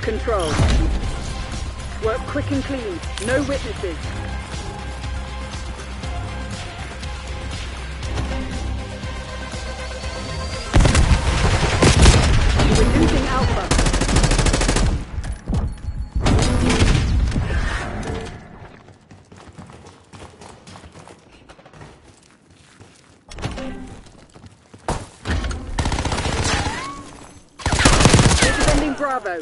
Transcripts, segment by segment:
Control. Work quick and clean. No witnesses. We're losing Alpha. We're defending Bravo.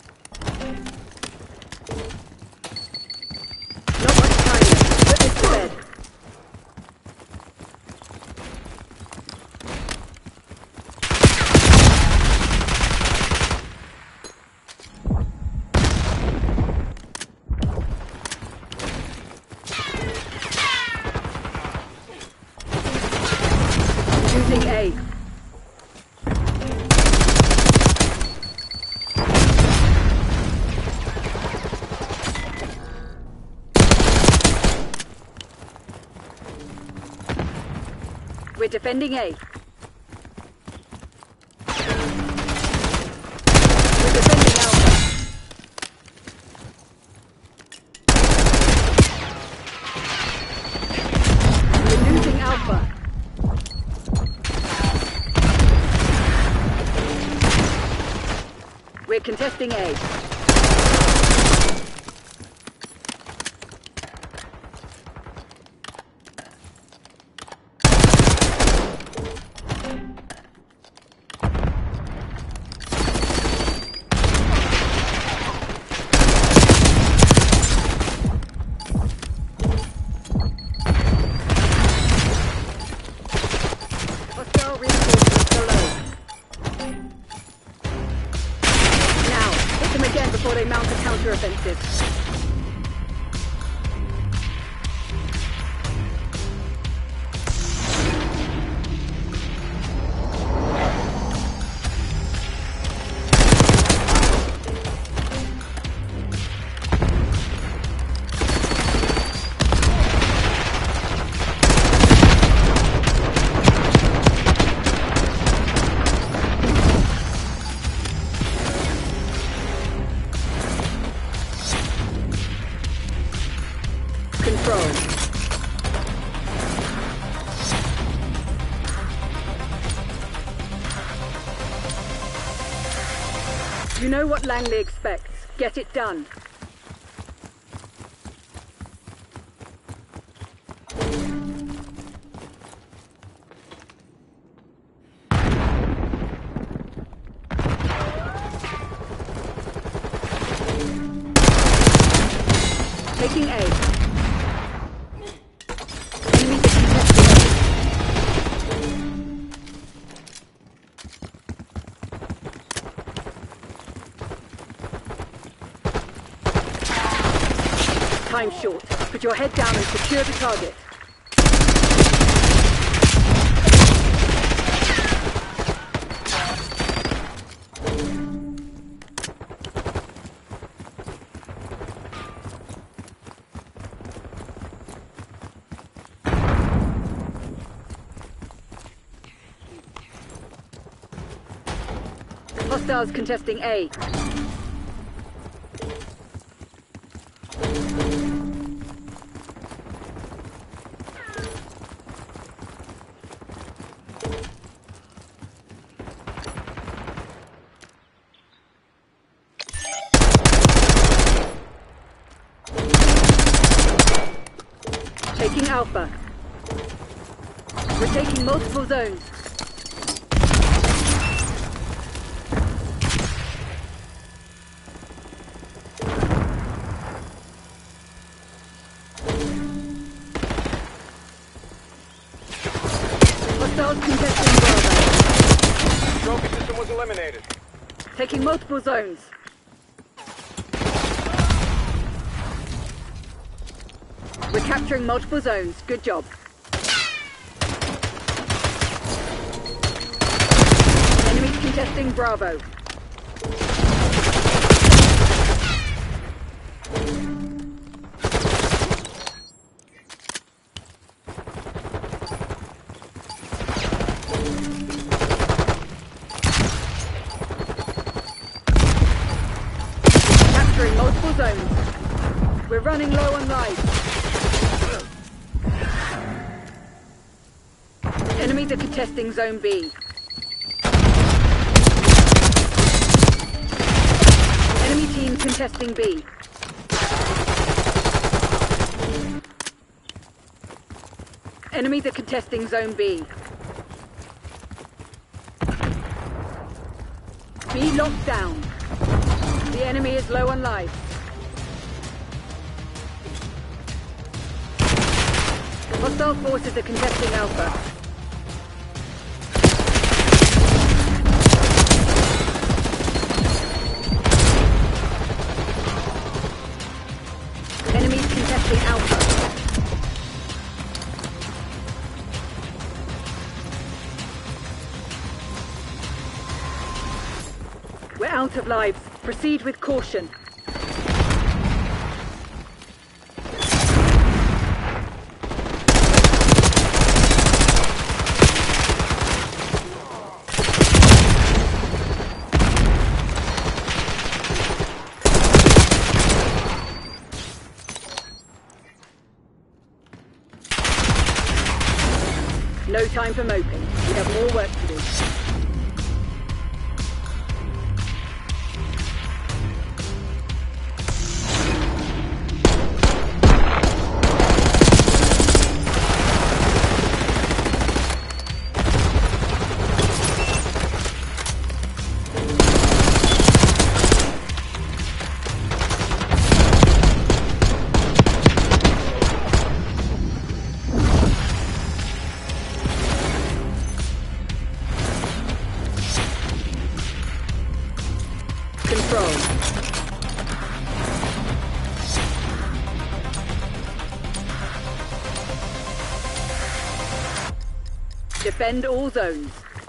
Not much time left. Put this to bed. Using A. We're defending A. We're defending Alpha. We're losing Alpha. We're contesting A. Hostile reinforcements below. Now, hit them again before they mount a counter-offensive. Control. You know what Langley expects. Get it done. Taking A. Enemies are contesting A. Time short. Put your head down and secure the target. Hostiles contesting A. Taking Alpha. We're taking multiple zones. Hostiles contesting Bravo. Trophy system was eliminated. Taking multiple zones. We're capturing multiple zones. Good job. Enemies contesting Bravo. all zones. We're running low on lives. Enemies are contesting Zone B. Enemy team contesting B. Enemies are contesting Zone B. B locked down. The enemy is low on life. Hostile forces are contesting Alpha. Enemies contesting Alpha. We're out of lives. Proceed with caution. No time for moping. We have more work to do. Defend all zones.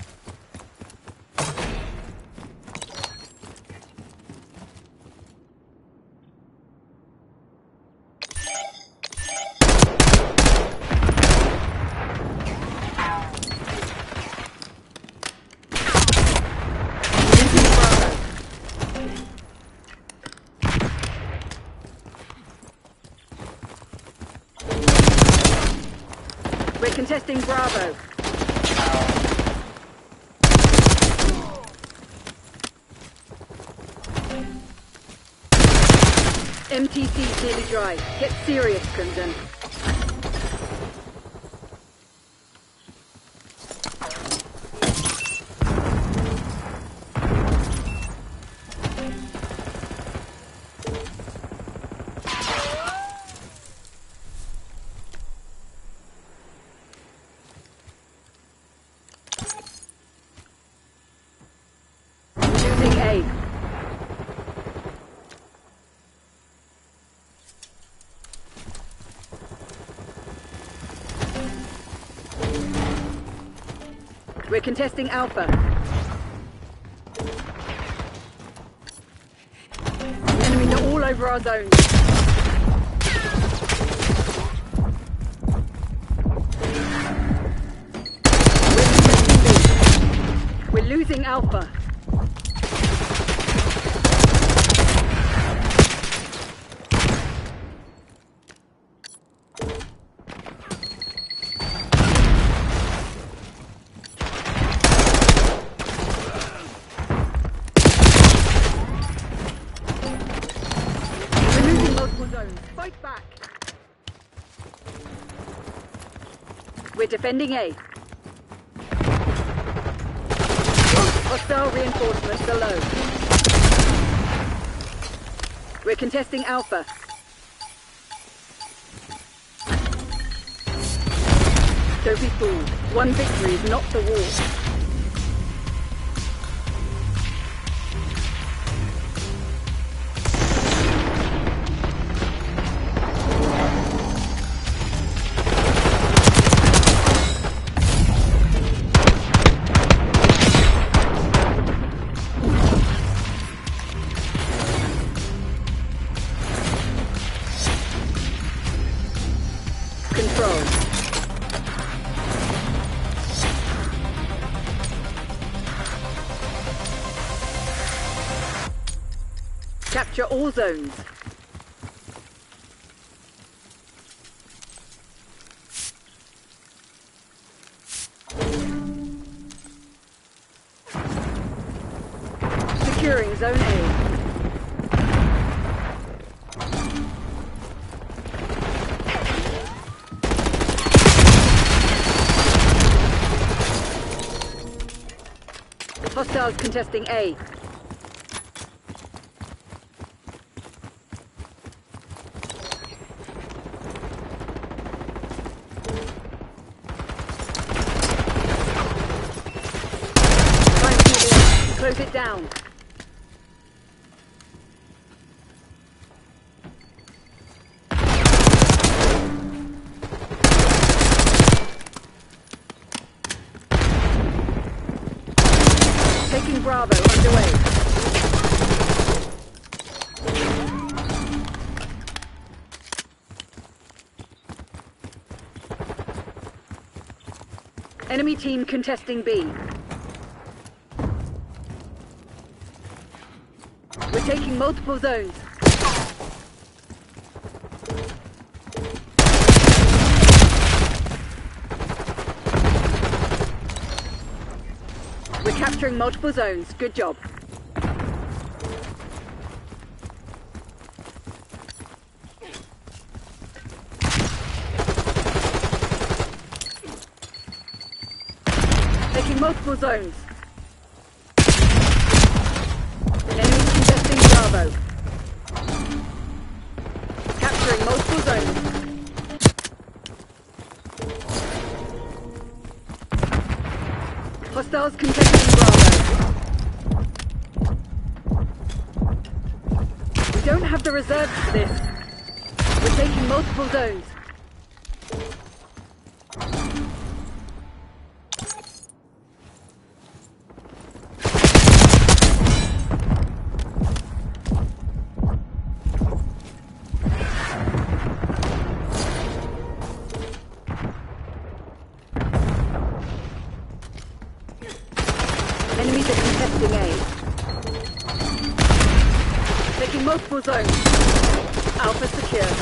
We're contesting Bravo. MTC's nearly dry. Get serious, Crimson. Losing A. We're contesting Alpha. Enemies are all over our zone. We're losing Alpha. Fight back! We're defending A. Hostile reinforcements are low. We're contesting Alpha. Don't be fooled. One victory is not the war. Capture all zones. Securing Zone A. Hostiles contesting A. Close it down. Taking Bravo underway. Enemy team contesting B. We're taking multiple zones. We're capturing multiple zones. Good job. Taking multiple zones. Enemy contesting Bravo. Capturing multiple zones. Hostiles contesting Bravo. We don't have the reserves for this. We're taking multiple zones. Enemies are contesting A. Taking multiple zones. Alpha secure.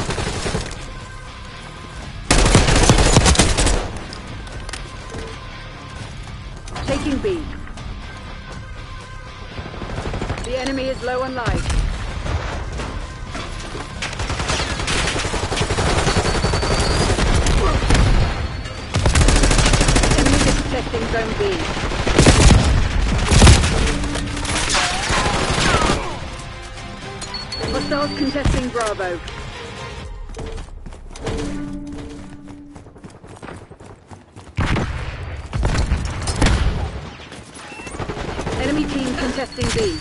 Taking B. The enemy is low on life. Enemies are contesting Zone B. Hostiles contesting Bravo. Enemy team contesting B.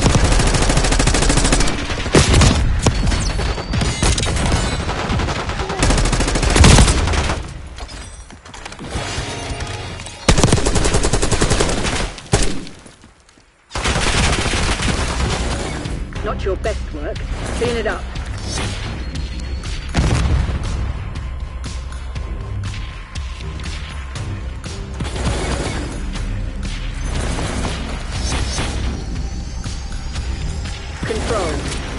Not your best work. Clean it up. Control.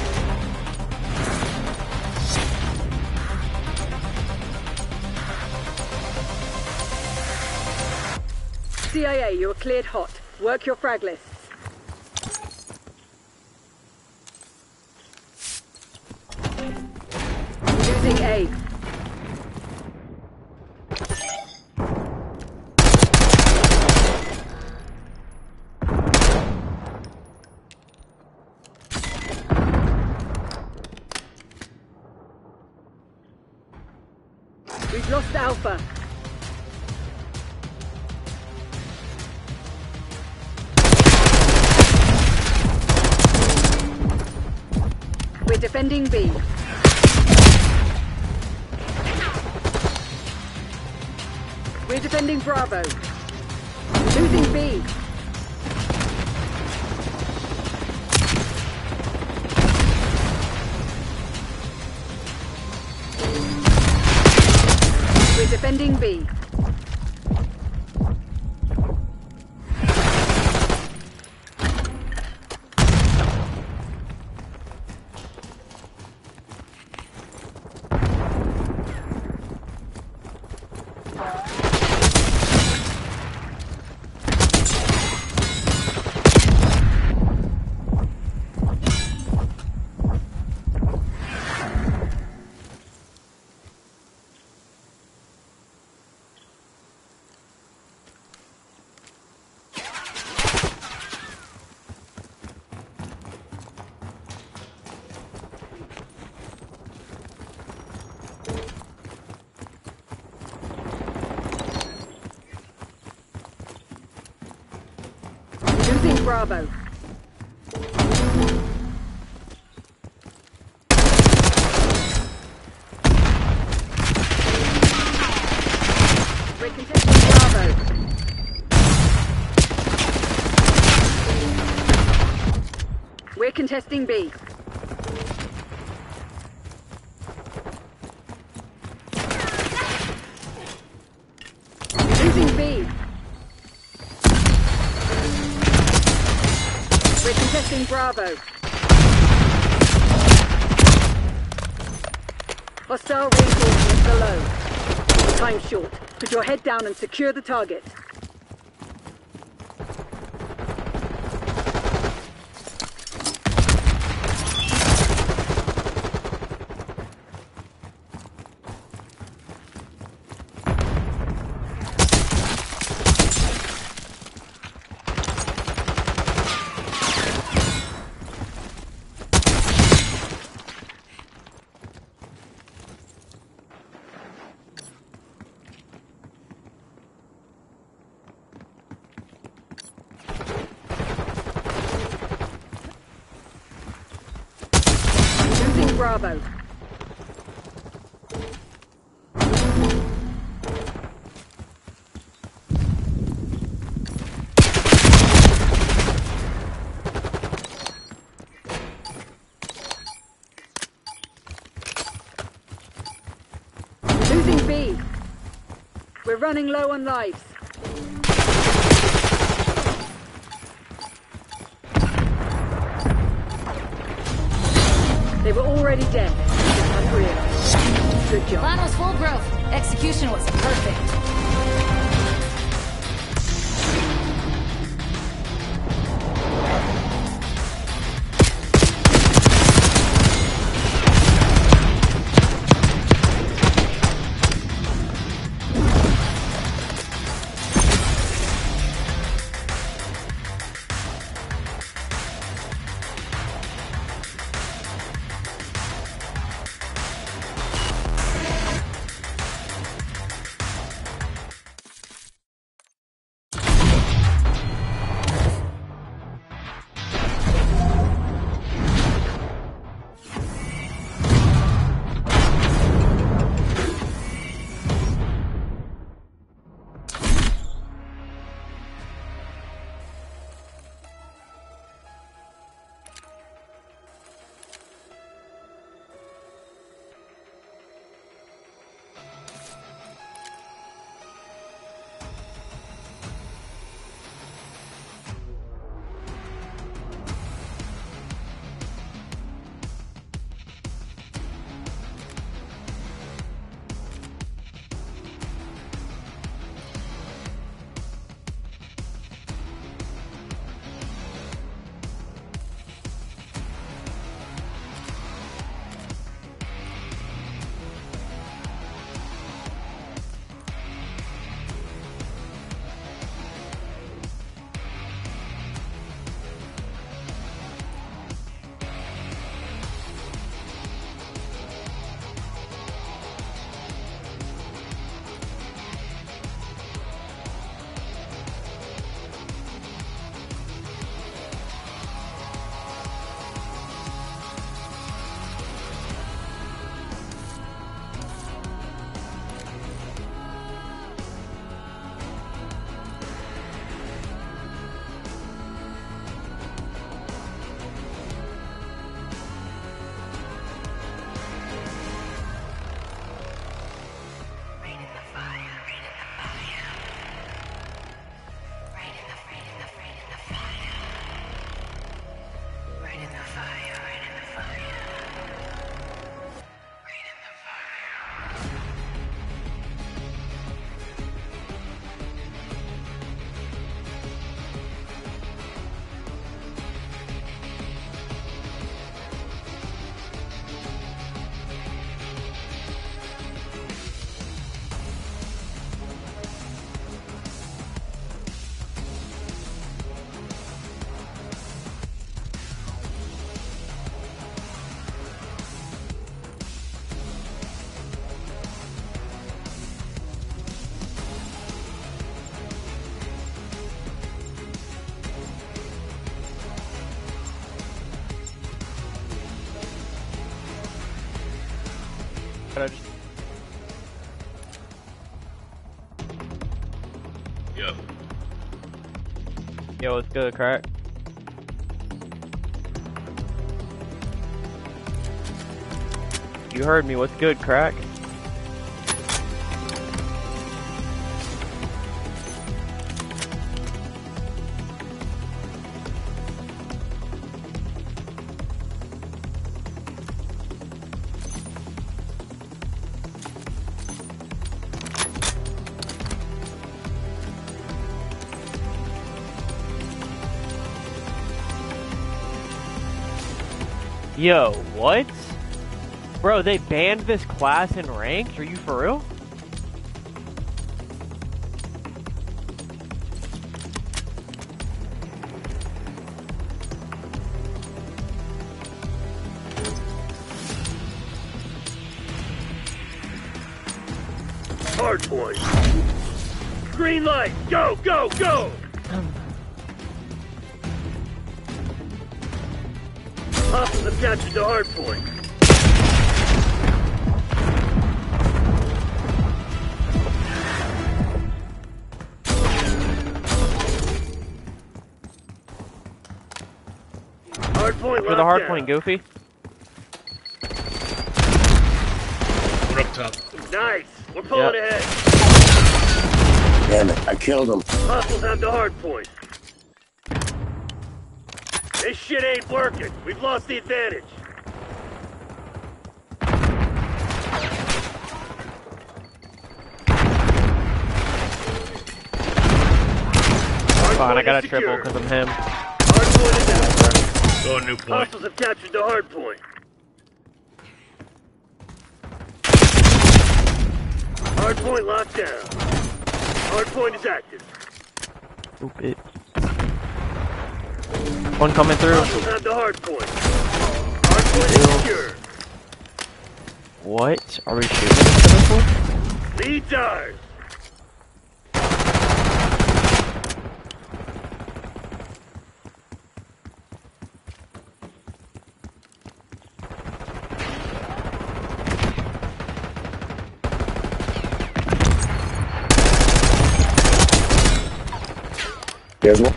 CIA, you're cleared hot. Work your frag lists. Losing A. We've lost Alpha. We're defending B. We're defending Bravo. Losing B. We're defending B. Bravo. We're contesting Bravo. We're contesting B. Losing B. We're contesting Bravo. Hostile reinforcements below. Time's short. Put your head down and secure the target. Bravo. Losing B. We're running low on lives. They were already dead. Unreal. Good job. Plan was full growth. Execution was perfect. I just... Yep. Yo, what's good, crack? You heard me, what's good, crack? Yo, what? Bro, they banned this class in ranked? Are you for real? Hard point. Green light. Go, go, go. Hostiles have captured the hard point. Hard point. For the hard point, Goofy. We're up top. Nice. We're pulling ahead. Damn it, I killed him. Hostiles have the hard point. This shit ain't working. We've lost the advantage. Fine, I got a triple because I'm him. Hard point is out. Oh, new point. Hostiles have captured the hard point. Hard point locked down. Hard point is active. Stupid. One coming through. Hostiles have the hard point. Hard point is secure. What? Are we shooting into this one? Lead's ours. There's one.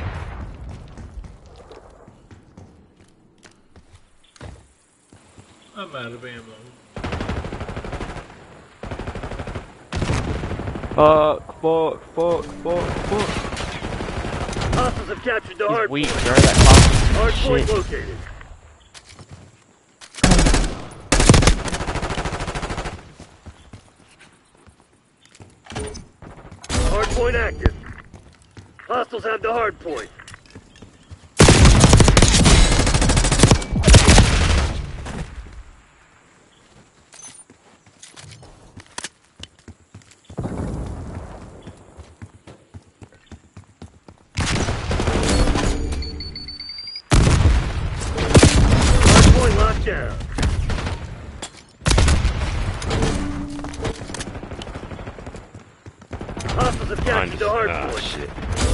I'm out of ammo. Fuck. Hostiles have captured the He's hard weak, point. bro. That cost Hard shit. point located. Hard point active. Hostiles have the hard point. Hard point locked down. Hostiles have captured the hard point. Shit.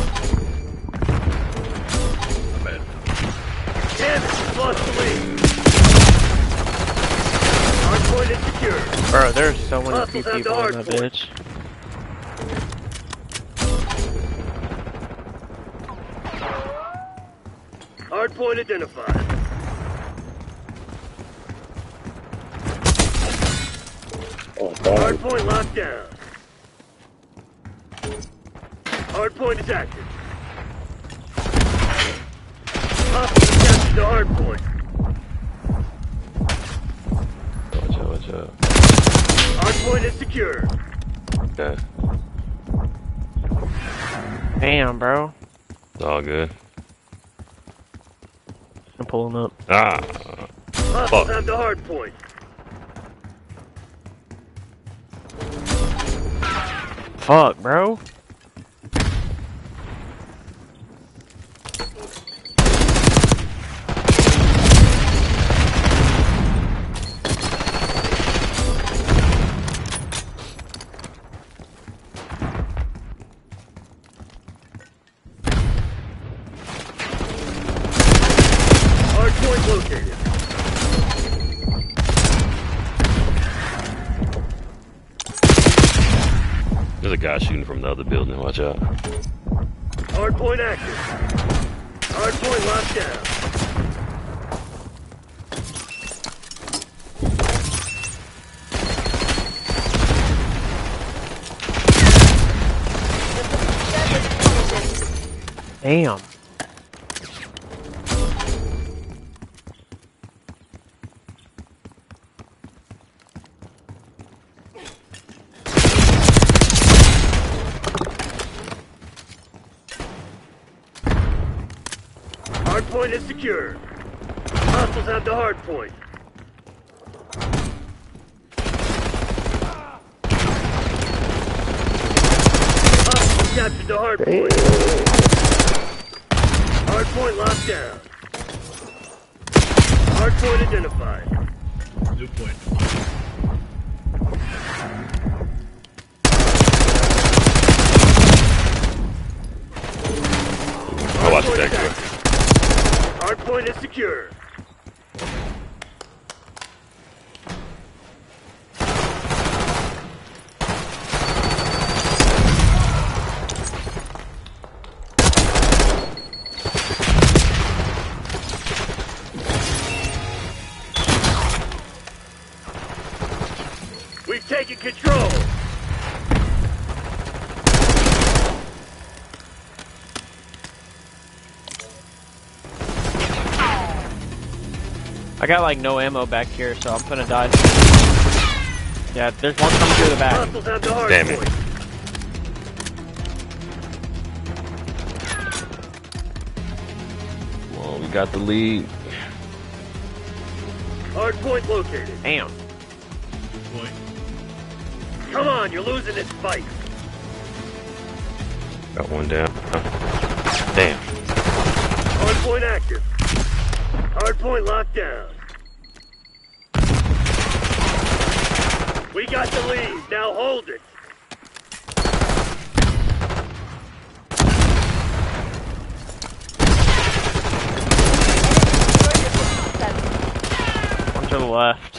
I'm bad. Damn it, we've lost the lead. Hard point is secure. Bro, there's so many Hostiles have the people hard in that point. bitch. Hard point identified. Oh, God. Hard point locked down. Hard point is active. Hostiles have captured the hard point. Watch out. Hard point is secure. Okay. Damn, bro. It's all good. I'm pulling up. Ah. Hostiles Fuck. have the hard point. Fuck, bro. Hard point located. guy shooting from the other building. Watch out. Hardpoint active. Hardpoint locked down. Damn. Hardpoint is secure. Hostiles have the hardpoint. Hostiles captured the hardpoint. Hardpoint locked down. Hardpoint identified. New point. I'll watch that guy. Hardpoint is secure. We've taken control. I got like no ammo back here, so I'm gonna die. Yeah, there's one coming through the back. Hostiles have the hardpoint. Damn it. Well, we got the lead. Hardpoint located. Damn. Point. Come on, you're losing this fight. Got one down. Damn. Hardpoint active. Hardpoint locked down. We got the lead. Now hold it. One to the left.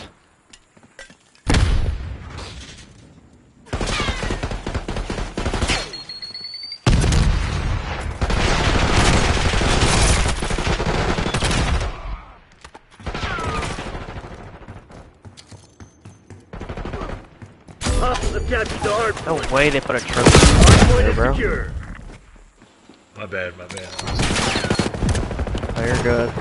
Hostiles have captured the hardpoint. No way they put a trophy Hardpoint there, is bro. secure. My bad, my bad. Oh, you're good.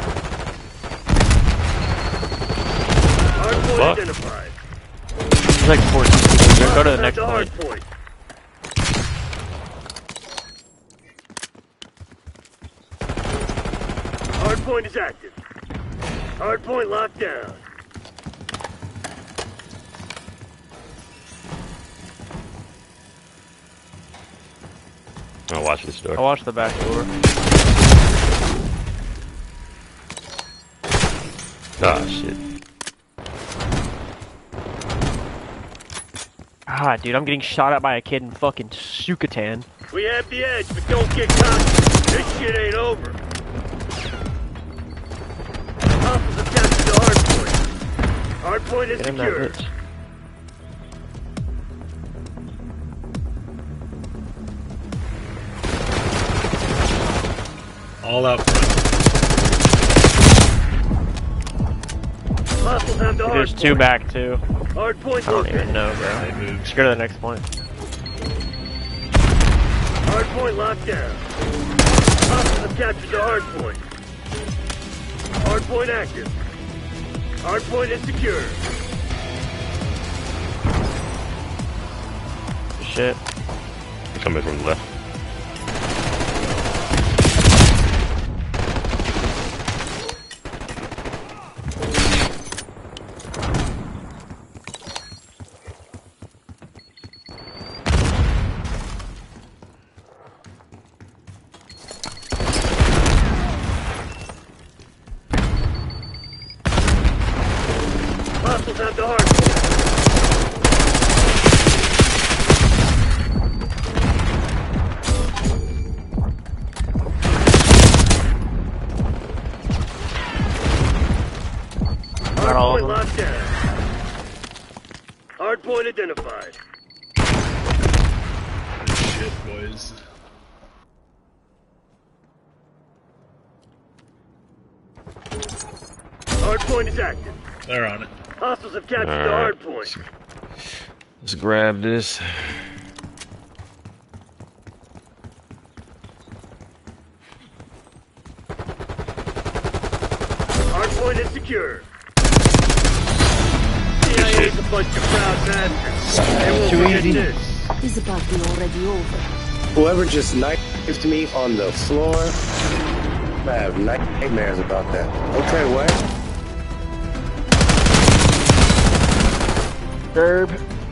Hardpoint Fuck. identified. There's like 14. Go to the next Hostiles have point. Hardpoint is active. Hardpoint locked down. I'll watch this door. I'll watch the back door. Ah, shit. Ah, dude, I'm getting shot at by a kid in fucking Yucatan. We have the edge, but don't get cocky. This shit ain't over. Hostiles have captured the hardpoint. Hardpoint is Get him that secure. bitch. All out front. Hostiles have the There's hardpoint. two back, too. Hardpoint I don't located. even know, bro. They moved. Let's go to the next point. Hardpoint locked down. Hostiles have captured the hardpoint. Hardpoint active. Hardpoint is secure. Shit. Coming from the left. Hostiles have the hardpoint. Not all of Hardpoint them. locked down. Hardpoint identified. Hard point is active. They're on it. Hostiles have captured the hard point. Let's grab this. Hard point is secure. CIA's a bunch of proud bastards. They won't forget this. Is the party already over? Whoever just knifed me on the floor, I have nightmares about that. Okay, what? Herb.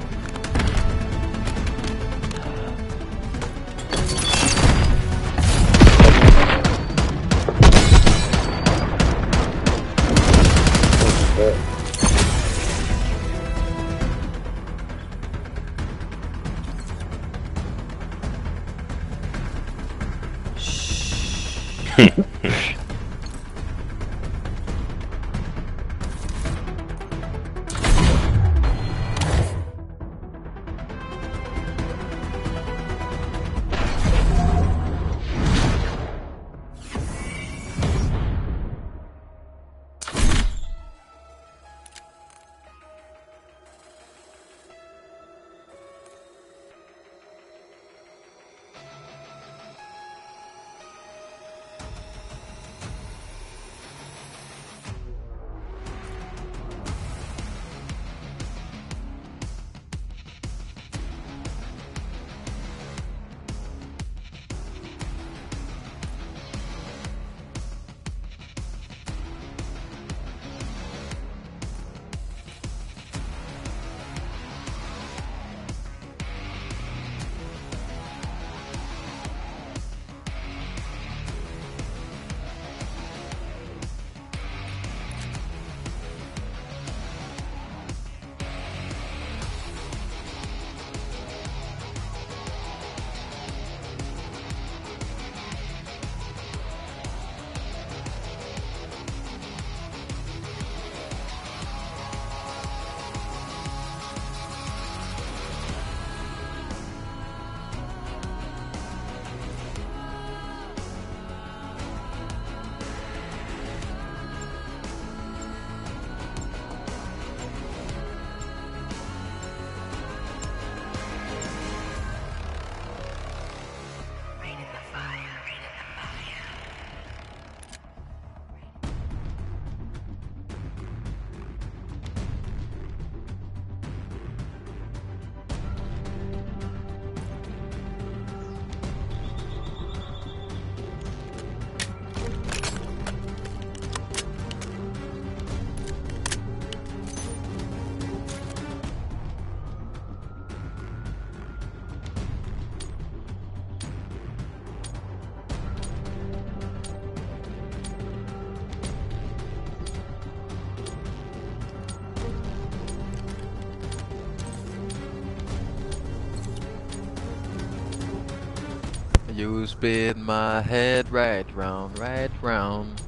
You spin my head right round, right round.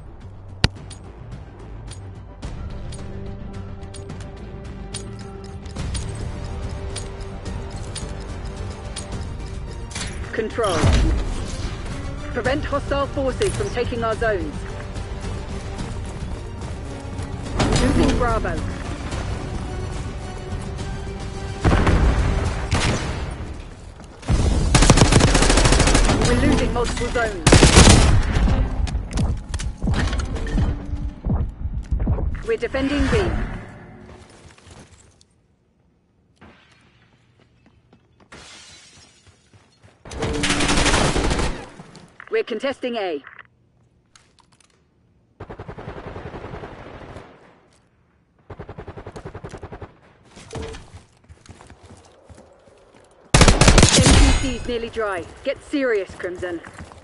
Control. Prevent hostile forces from taking our zones. Losing Bravo. We're losing multiple zones. We're defending B. We're contesting A. MPC's nearly dry. Get serious, Crimson.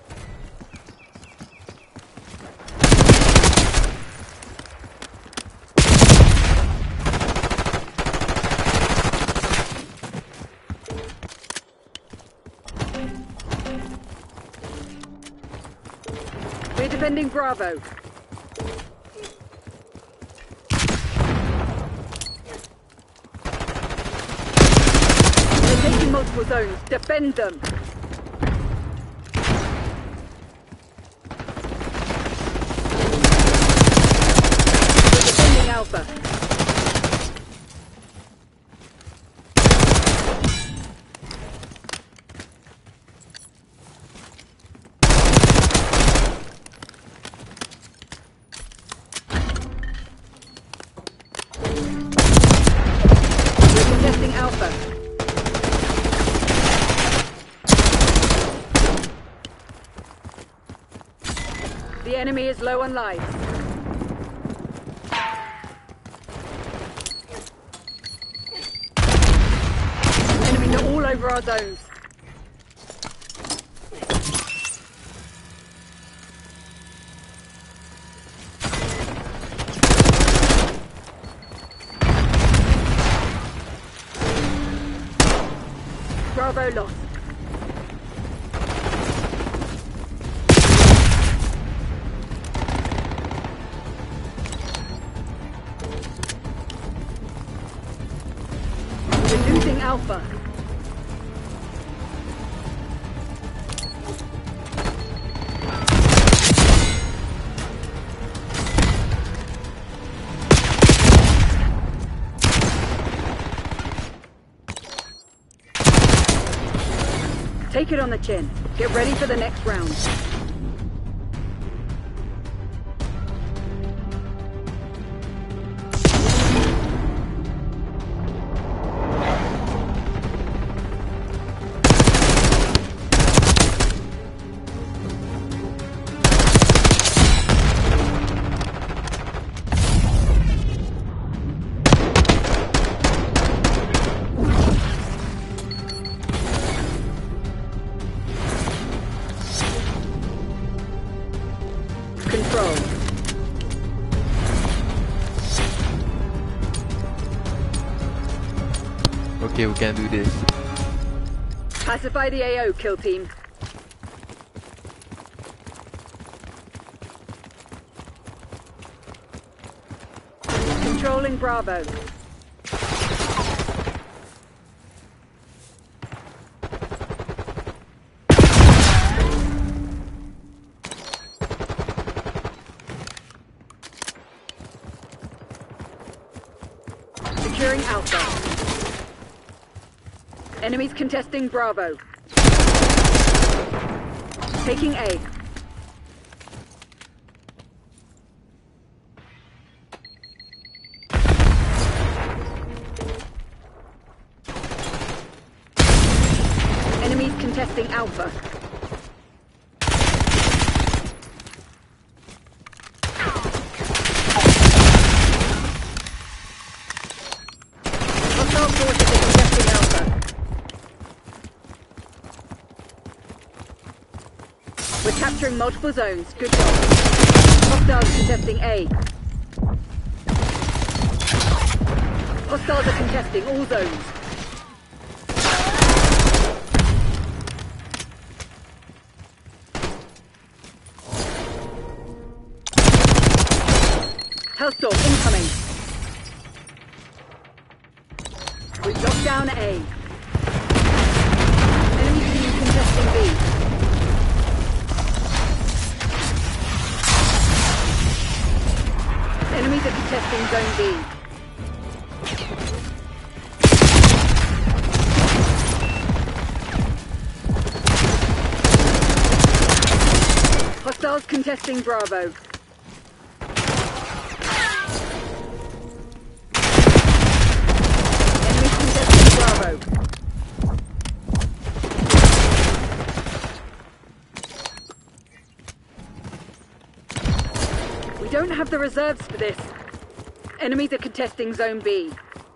We're defending Bravo. We're taking multiple zones. Defend them. We're The enemy is low on lives. Enemies are all over our zones. Bravo lost. We're losing Alpha. Take it on the chin. Get ready for the next round. Control. Okay, we can do this. Pacify the AO, kill team. Controlling Bravo. Securing Alpha. Enemies contesting Bravo. Taking A. Enemies contesting Alpha. Hostile forces are contesting Alpha. We're capturing multiple zones. Good job. Hostiles contesting A. Hostiles are contesting all zones. Hellstorm incoming. We've locked down A. Enemy team contesting B. Enemies are contesting Zone B. Hostiles contesting Bravo. Enemies contesting Bravo. We don't have the reserves for this. Enemies are contesting Zone B.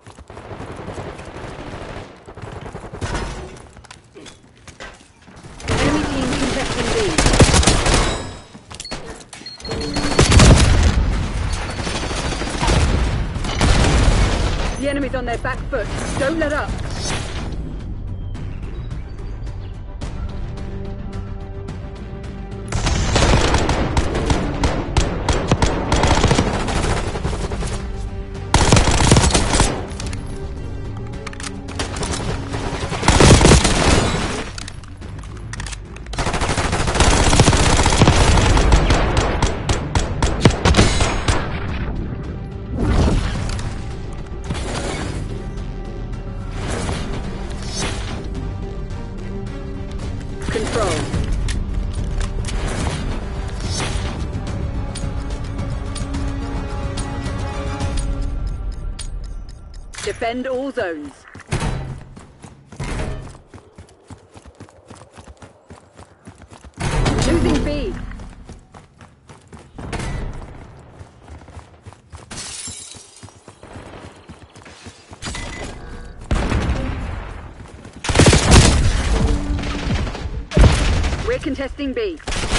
Enemy team contesting B. The enemy's on their back foot. Don't let up. Control. Defend all zones. Losing B. contesting B.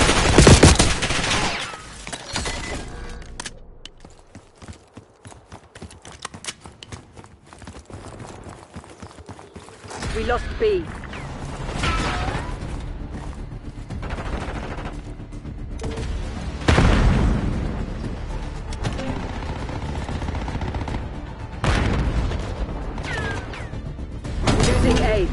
We lost B. Losing A.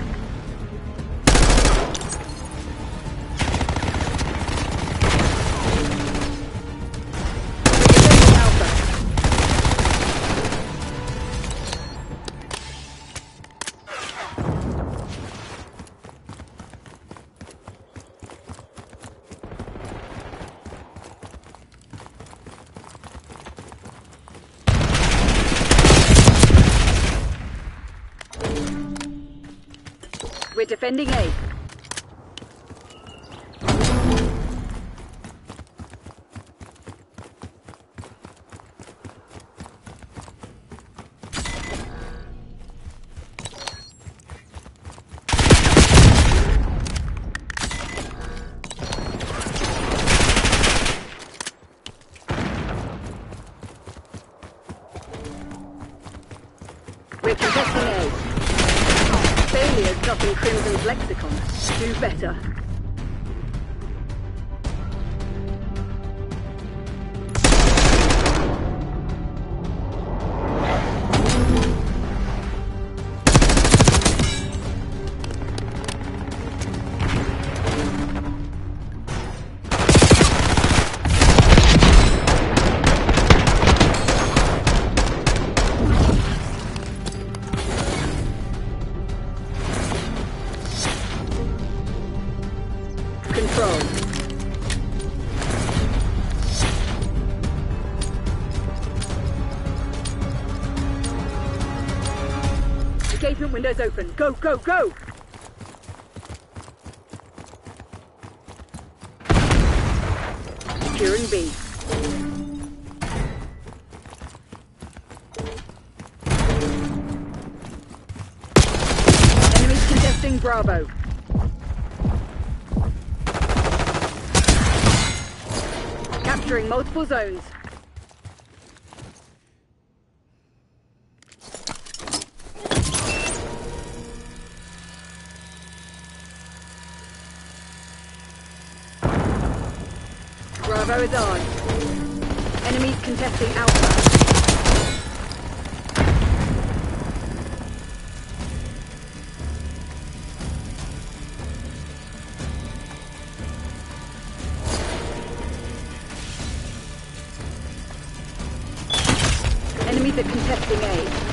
We're defending A. We're contesting A. Failure's not in Crimson's lexicon. Do better. Control. Engagement windows open. Go, go, go! Securing B. Enemies contesting Bravo. Capturing multiple zones. Bravo is on. Enemies contesting Alpha. Enemies are contesting A.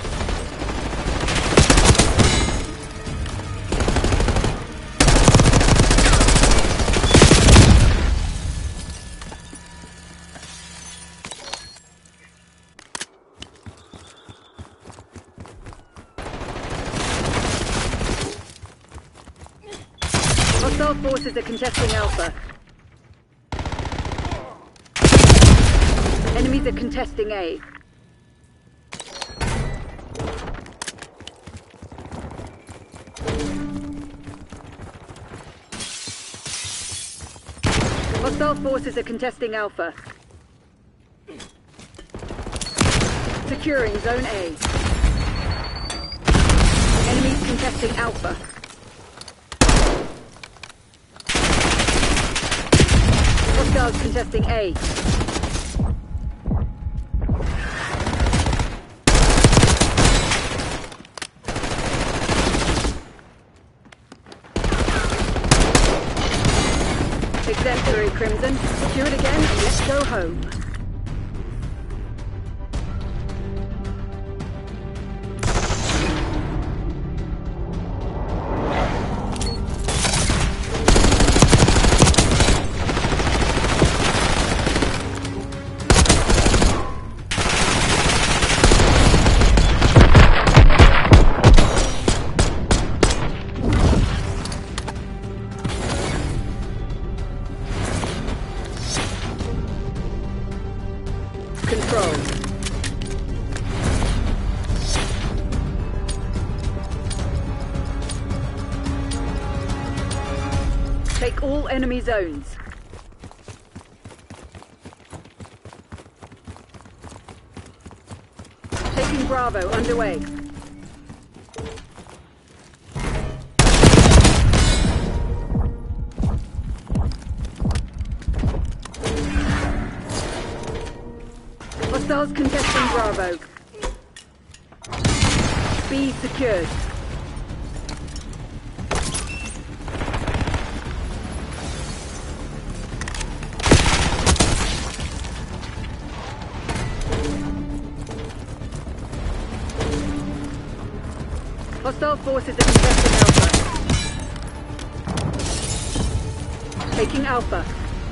Hostile forces are contesting Alpha. Enemies are contesting A. Hostile forces are contesting Alpha. Securing Zone A. Enemies contesting Alpha. Hostiles contesting A. Exemplary, Crimson. Do it again and let's go home. enemy zones. Taking Bravo underway. Hostiles contesting Bravo. B secured. Hostile forces are contesting Alpha. Taking Alpha.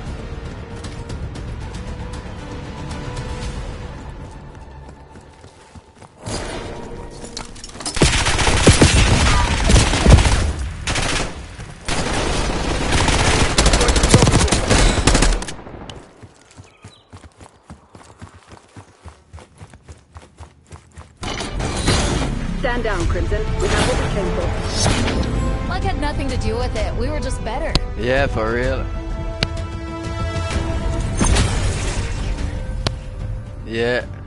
Stand down, Crimson. We have what we came for. Luck had nothing to do with it. We were just better. Yeah, for real. Yeah.